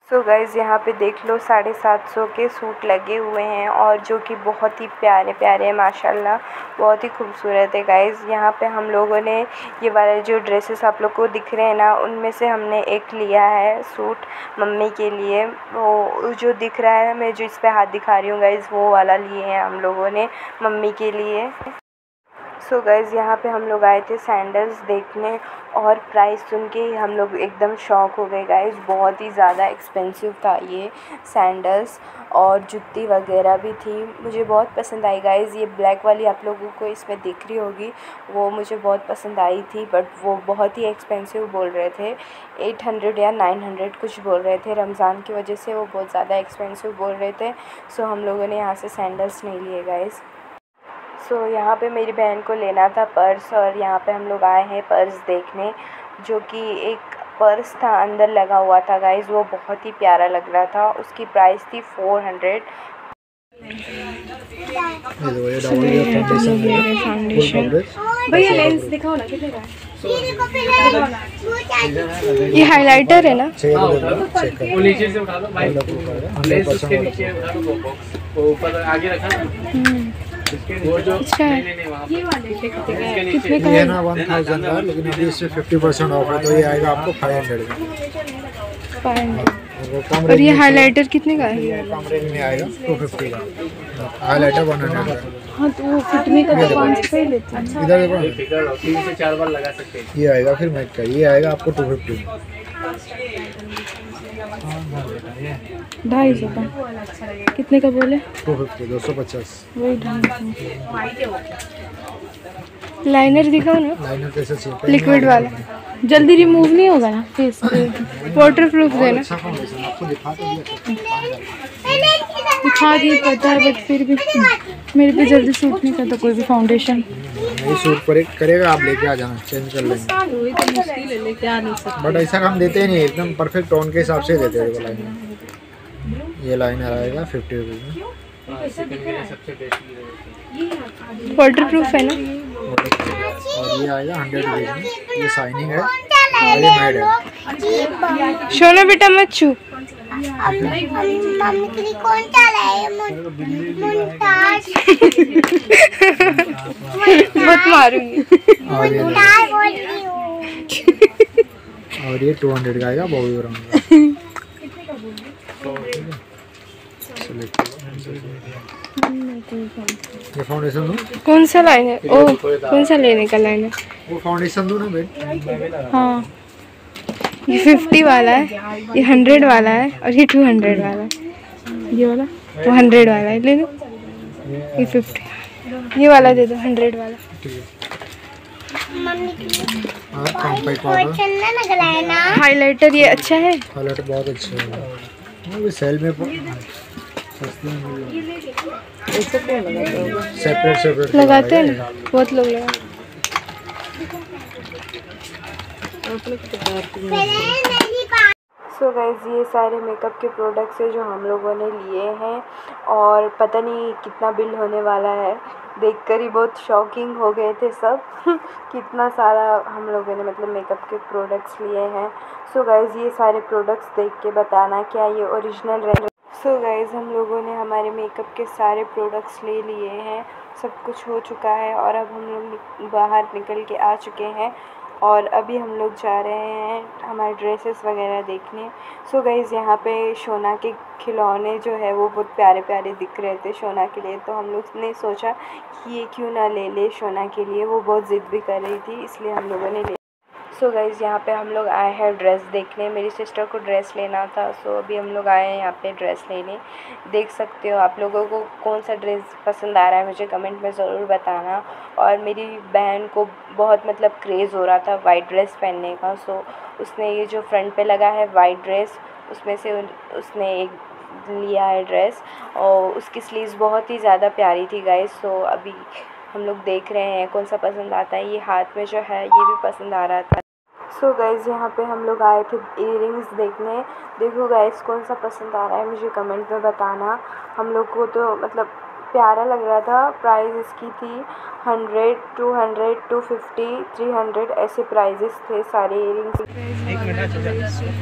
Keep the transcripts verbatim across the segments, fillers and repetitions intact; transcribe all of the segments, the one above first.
So guys यहाँ पे देख लो साढ़े सात सौ के सूट लगे हुए हैं और जो कि बहुत ही प्यारे प्यारे हैं माशाल्लाह, बहुत ही खूबसूरत है गाइज़। यहाँ पे हम लोगों ने ये वाले जो ड्रेसेस आप लोग को दिख रहे हैं ना, उनमें से हमने एक लिया है सूट मम्मी के लिए। वो जो दिख रहा है मैं जो इस पर हाथ दिखा रही हूँ गाइज़, वो वाला लिए हैं हम लोगों ने मम्मी के लिए। सो so गाइज़ यहाँ पे हम लोग आए थे सैंडल्स देखने और प्राइस सुन के हम लोग एकदम शॉक हो गए गाइज़। बहुत ही ज़्यादा एक्सपेंसिव था ये सैंडल्स और जूती वगैरह भी थी। मुझे बहुत पसंद आई गाइज़। ये ब्लैक वाली आप लोगों को इसमें दिख रही होगी, वो मुझे बहुत पसंद आई थी, बट वो बहुत ही एक्सपेंसिव बोल रहे थे। एट हंड्रेड या नाइन हंड्रेड कुछ बोल रहे थे। रमज़ान की वजह से वो बहुत ज़्यादा एक्सपेंसिव बोल रहे थे। सो हम लोगों ने यहाँ से सैंडल्स नहीं लिए गाइज़। सो so, यहाँ पे मेरी बहन को लेना था पर्स और यहाँ पे हम लोग आए हैं पर्स देखने, जो कि एक पर्स था अंदर लगा हुआ था गाइज़। वो बहुत ही प्यारा लग रहा था। उसकी प्राइस थी फोर हंड्रेड। भैया लेंस दिखाओ ना, कितने का है? ये हाइलाइटर है ना? वो नीचे से उठा लो भाई, लेंस उसके नीचे उठा लो, बॉक्स वो ऊपर आगे रखा ना। वो जो अच्छा है, ये वाले कितने का है? ना वन थाउजेंड का, लेकिन अभी इसमें फिफ्टी परसेंट ऑफ है, तो ये आएगा आपको फाइव हंड्रेड में। Five hundred. और ये हाइलाइटर कितने का है? कम रेंज में आएगा टू फिफ्टी का, हाइलाइटर वन हंड्रेड का। हाँ तो वो फिटमी का तो पाँच सौ ही लेते हैं। इधर देखो, तीन से चार बार लगा सकते हैं। ये आएगा फिर मैच का, ये आएगा आपको टू फिफ्टी में। ढाई सौ का कितने का बोले? टू फिफ्टी, दो सौ पचास। वही ढाई सौ। लाइनर दिखाओ ना, लाइनर कैसे चाहिए? लिक्विड वाला, जल्दी रिमूव नहीं होगा ना फेस पे? वाटर प्रूफ देना। दिखा दिए पता है, बट फिर भी मेरे पे जल्दी सूट नहीं करता कोई भी फाउंडेशन। नहीं सूट पर करेगा, आप लेके आ जाना, चेंज कर लेंगे। बट ऐसा हम देते ही नहीं, एकदम परफेक्ट टोन के हिसाब से देते हैं लाइनर। ये लाइनर आएगा फिफ्टी रुपीज़ में। वाटर प्रूफ है ना? और ये आएगा हंड्रेड रुपीज़ में। ये शाइनिंग है और ये मैट है। सोना बेटा मत छू। मम्मी के लिए कौन चला है? मुमताज। मत मारूंगी। और ये और ये टू हंड्रेड का आएगा, बहुत ब्राउन। ये फाउंडेशन दो। कौन सा लाइन है? ओ कौन सा लेने का लाइन है? वो फाउंडेशन दो ना बेट। हाँ ये फिफ्टी वाला है, ये हंड्रेड वाला है और ये टू हंड्रेड वाला है। ये वाला वो हंड्रेड वाला है, ले लो। ये फिफ्टी, ये वाला दे दो हंड्रेड वाला। हाइलाइटर ये अच्छा है, हाइलाइटर बहुत अच्छा है। वो सेल में सेपरेट सेपरेट लगाते हैं ना, बहुत लोग लगाते। सो गाइज़ ये सारे मेकअप के प्रोडक्ट्स हैं जो हम लोगों ने लिए हैं और पता नहीं कितना बिल होने वाला है। देखकर ही बहुत शॉकिंग हो गए थे सब कितना सारा हम लोगों ने मतलब मेकअप के प्रोडक्ट्स लिए हैं। सो गाइज़ ये सारे प्रोडक्ट्स देख के बताना क्या ये ओरिजिनल रहे। सो गाइज़ हम लोगों ने हमारे मेकअप के सारे प्रोडक्ट्स ले लिए हैं, सब कुछ हो चुका है और अब हम लोग बाहर निकल के आ चुके हैं और अभी हम लोग जा रहे हैं हमारे ड्रेसेस वगैरह देखने। सो गाइज़ यहाँ पे सोना के खिलौने जो है वो बहुत प्यारे प्यारे दिख रहे थे सोना के लिए, तो हम लोग ने सोचा कि ये क्यों ना ले ले सोना के लिए। वो बहुत ज़िद भी कर रही थी, इसलिए हम लोगों ने ले। सो गाइज़ यहाँ पे हम लोग आए हैं ड्रेस देखने, मेरी सिस्टर को ड्रेस लेना था। सो अभी हम लोग आए हैं यहाँ पे ड्रेस लेने। देख सकते हो आप लोगों को कौन सा ड्रेस पसंद आ रहा है मुझे कमेंट में ज़रूर बताना। और मेरी बहन को बहुत मतलब क्रेज़ हो रहा था वाइट ड्रेस पहनने का। सो उसने ये जो फ्रंट पे लगा है वाइट ड्रेस, उसमें से उसने एक लिया है ड्रेस और उसकी स्लीव्स बहुत ही ज़्यादा प्यारी थी गाइज़। सो अभी हम लोग देख रहे हैं कौन सा पसंद आता है। ये हाथ में जो है ये भी पसंद आ रहा था। सो गाइज़ यहाँ पे हम लोग आए थे इयररिंग्स देखने। देखो गाइज़ कौन सा पसंद आ रहा है मुझे कमेंट में बताना। हम लोग को तो मतलब प्यारा लग रहा था। प्राइस इसकी थी hundred, two hundred, two fifty, three hundred ऐसे प्राइजेस थे सारे इयररिंग्स।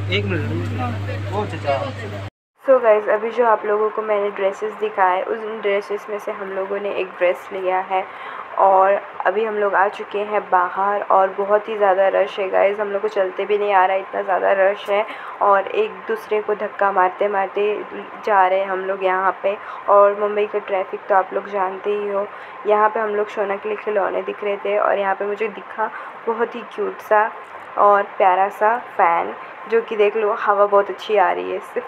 एक मिनट वो चाचा। सो गाइज़, अभी जो आप लोगों को मैंने ड्रेसेस दिखाए, उस ड्रेसेस में से हम लोगों ने एक ड्रेस लिया है और अभी हम लोग आ चुके हैं बाहर और बहुत ही ज़्यादा रश है गाइज़। हम लोग को चलते भी नहीं आ रहा है, इतना ज़्यादा रश है और एक दूसरे को धक्का मारते मारते जा रहे हैं हम लोग यहाँ पे। और मुंबई का ट्रैफिक तो आप लोग जानते ही हो। यहाँ पे हम लोग सोना के लिए खिलौने दिख रहे थे और यहाँ पे मुझे दिखा बहुत ही क्यूट सा और प्यारा सा फ़ैन, जो कि देख लो हवा बहुत अच्छी आ रही है इससे।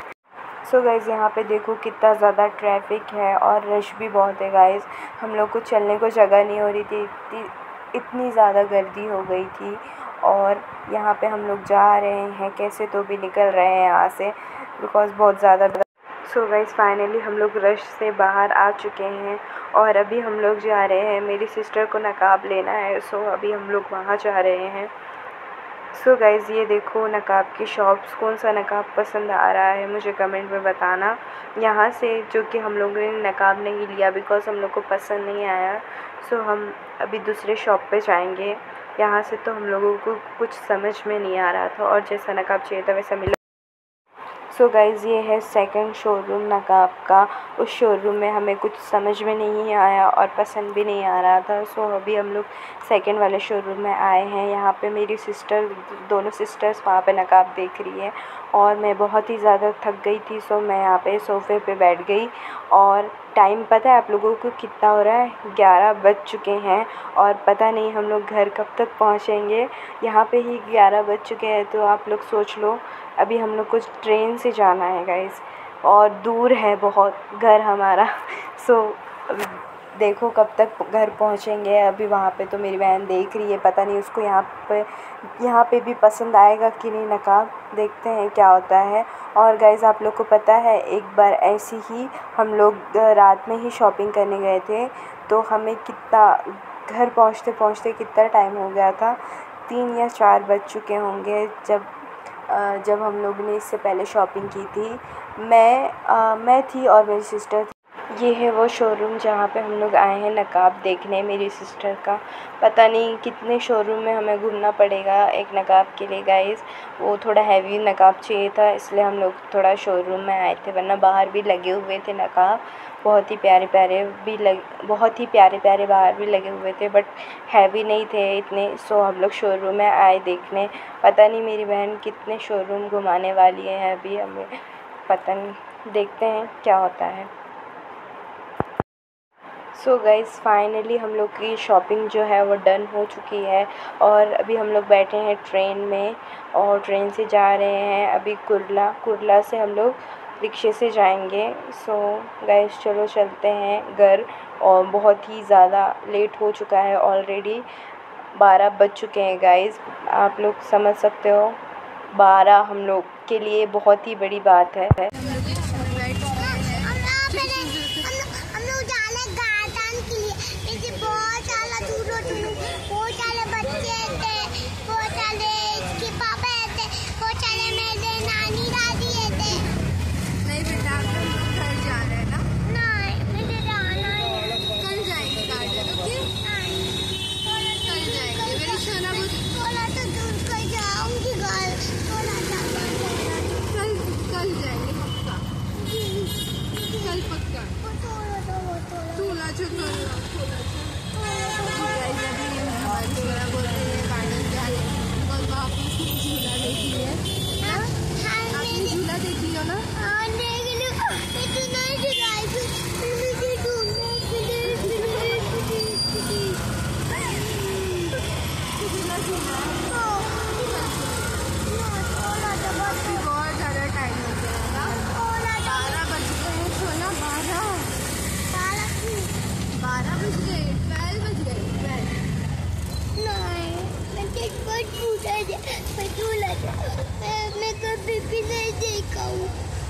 सो गाइज़, यहाँ पे देखो कितना ज़्यादा ट्रैफिक है और रश भी बहुत है गाइज़। हम लोग को चलने को जगह नहीं हो रही थी, इतनी इतनी ज़्यादा गर्दी हो गई थी। और यहाँ पे हम लोग जा रहे हैं, कैसे तो भी निकल रहे हैं यहाँ से, बिकॉज़ बहुत ज़्यादा। सो गाइज़, फाइनली हम लोग रश से बाहर आ चुके हैं और अभी हम लोग जा रहे हैं, मेरी सिस्टर को नकाब लेना है, सो अभी हम लोग वहाँ जा रहे हैं। सो so गाइज़, ये देखो नकाब की शॉप्स, कौन सा नकाब पसंद आ रहा है मुझे कमेंट में बताना। यहाँ से जो कि हम लोगों ने नकाब नहीं लिया बिकॉज़ हम लोग को पसंद नहीं आया, सो so हम अभी दूसरे शॉप पे जाएंगे। यहाँ से तो हम लोगों को कुछ समझ में नहीं आ रहा था और जैसा नकाब चाहिए था वैसा मिला। सो so गाइज़, ये है सेकंड शोरूम नकाब का। उस शोरूम में हमें कुछ समझ में नहीं आया और पसंद भी नहीं आ रहा था, सो so अभी हम लोग सेकंड वाले शोरूम में आए हैं। यहाँ पे मेरी सिस्टर, दोनों सिस्टर्स वहाँ पे नकाब देख रही है और मैं बहुत ही ज़्यादा थक गई थी, सो मैं यहाँ पे सोफ़े पे बैठ गई। और टाइम पता है आप लोगों को कितना हो रहा है? ग्यारह बज चुके हैं और पता नहीं हम लोग घर कब तक पहुँचेंगे। यहाँ पे ही ग्यारह बज चुके हैं, तो आप लोग सोच लो अभी हम लोग को ट्रेन से जाना है गाइज़ और दूर है बहुत घर हमारा। सो अभी देखो कब तक घर पहुँचेंगे। अभी वहाँ पे तो मेरी बहन देख रही है, पता नहीं उसको यहाँ पे यहाँ पे भी पसंद आएगा कि नहीं नकाब, देखते हैं क्या होता है। और गाइज़, आप लोग को पता है एक बार ऐसी ही हम लोग रात में ही शॉपिंग करने गए थे, तो हमें कितना घर पहुँचते पहुँचते कितना टाइम हो गया था, तीन या चार बज चुके होंगे जब जब हम लोग ने इससे पहले शॉपिंग की थी। मैं आ, मैं थी और मेरी सिस्टर थी। ये है वो शोरूम जहाँ पे हम लोग आए हैं नकाब देखने मेरी सिस्टर का। पता नहीं कितने शोरूम में हमें घूमना पड़ेगा एक नकाब के लिए गाइज़। वो थोड़ा हैवी नकाब चाहिए था, इसलिए हम लोग थोड़ा शोरूम में आए थे, वरना बाहर भी लगे हुए थे नकाब, बहुत ही प्यारे प्यारे भी लग बहुत ही प्यारे प्यारे बाहर भी लगे हुए थे, बट हैवी नहीं थे इतने। सो हम लोग शोरूम में आए देखने। पता नहीं मेरी बहन कितने शोरूम घुमाने वाली है, अभी हमें पता नहीं, देखते हैं क्या होता है। सो गाइज़, फाइनली हम लोग की शॉपिंग जो है वो डन हो चुकी है और अभी हम लोग बैठे हैं ट्रेन में और ट्रेन से जा रहे हैं अभी कुर्ला। कुर्ला से हम लोग रिक्शे से जाएंगे। सो गाइज़, चलो चलते हैं घर, और बहुत ही ज़्यादा लेट हो चुका है, ऑलरेडी बारह बज चुके हैं गाइज़। आप लोग समझ सकते हो, बारह हम लोग के लिए बहुत ही बड़ी बात है। मैं कभी भी नहीं देखा हूँ।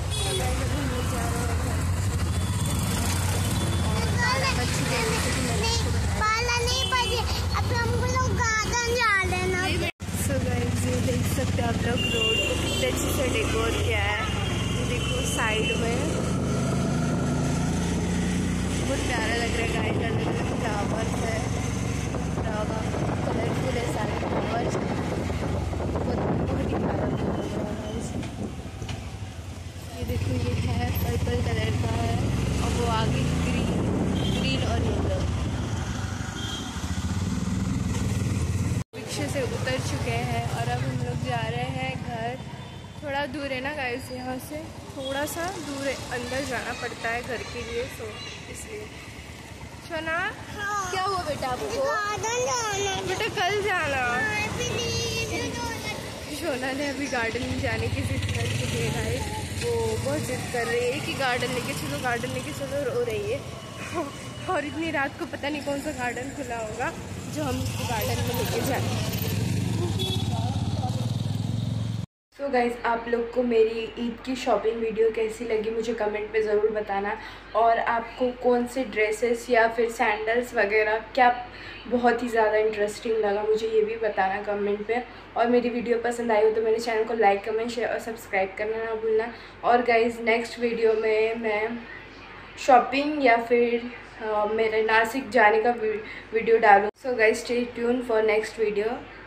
बारह नहीं बजे, अब हम लोग गार्डन जा रहे हैं ना। सो गाइस, ये देख सकते हैं आप लोग रोड को कितने अच्छे से डेकोर किया है। देखो साइड में बहुत प्यारा लग रहा है गाइस, फ्लावर्स है, कलरफुल है सारे फ्लावर्स, बहुत बहुत ही प्यारा लग रहा है। देखो ये है पर्पल कलर का है और वो आगे ग्रीन ग्रीन और येलो। रिक्शे से उतर चुके हैं और अब हम लोग जा रहे हैं घर। थोड़ा दूर है ना गाइस, यहाँ से थोड़ा सा दूर है, अंदर जाना पड़ता है घर के लिए, सो इसलिए। सोना हाँ। क्या हुआ बेटा आपको? गार्डन जाना बेटा कल जाना। प्लीज। सोना ने अभी गार्डन जाने की जिद कर चुकी है गाइस, वो बहुत जिद कर रही है कि गार्डन लेके चलो गार्डन लेके चलो, रो रही है। और इतनी रात को पता नहीं कौन सा गार्डन खुला होगा जो हम उसको गार्डन में लेके जाए। तो गाइज़, आप लोग को मेरी ईद की शॉपिंग वीडियो कैसी लगी मुझे कमेंट पे ज़रूर बताना, और आपको कौन से ड्रेसेस या फिर सैंडल्स वगैरह क्या बहुत ही ज़्यादा इंटरेस्टिंग लगा मुझे ये भी बताना कमेंट पे। और मेरी वीडियो पसंद आई हो तो मेरे चैनल को लाइक कमेंट शेयर और सब्सक्राइब करना ना भूलना। और गाइज़, नेक्स्ट वीडियो में मैं शॉपिंग या फिर uh, मेरे नासिक जाने का वीडियो डालूँ। So guys, stay tune for next video.